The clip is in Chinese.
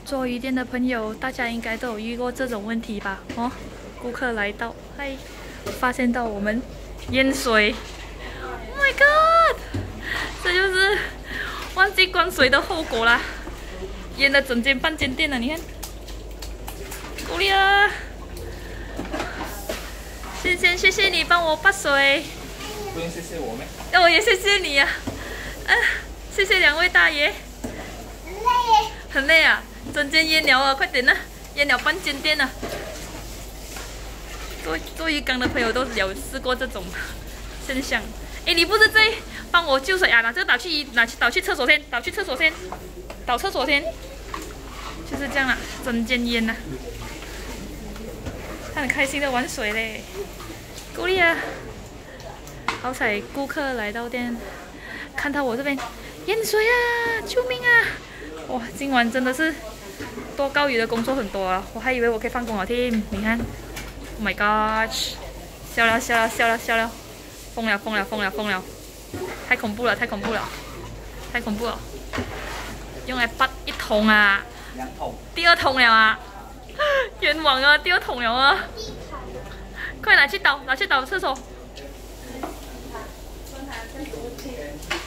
做鱼店的朋友，大家应该都有遇过这种问题吧？哦，顾客来到，嗨，发现到我们淹水 ，Oh my god！ 这就是忘记关水的后果啦，淹了整间半间店了，你看，够了，谢谢你帮我拔水， 不用谢谢我们， 我也谢谢你呀、啊，谢谢两位大爷，很累啊。 整间淹了啊！快点呐，淹了半间店了。做鱼缸的朋友都有试过这种现象。哎，你不是在帮我救水啊？拿这个倒去厕所先，倒厕所先，就是这样啦，整间淹了。他很开心的玩水嘞，够力啊！好彩顾客来到店，看到我这边淹水啊，救命啊！哇，今晚真的是。 多高鱼的工作很多啊，我还以为我可以放工了添。你看 ，Oh my god！ 笑了，疯了！太恐怖了！用来拔一桶啊，2桶，第2桶了啊！冤枉啊，第2桶了啊！快拿去倒厕所。